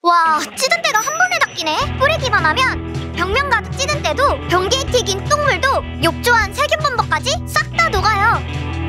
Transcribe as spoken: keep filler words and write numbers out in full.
와, 찌든 때가 한 번에 닦이네. 뿌리기만 하면 벽면 가득 찌든 때도 변기에 튀긴 똥물도 욕조한 세균범벅까지 싹 다 녹아요.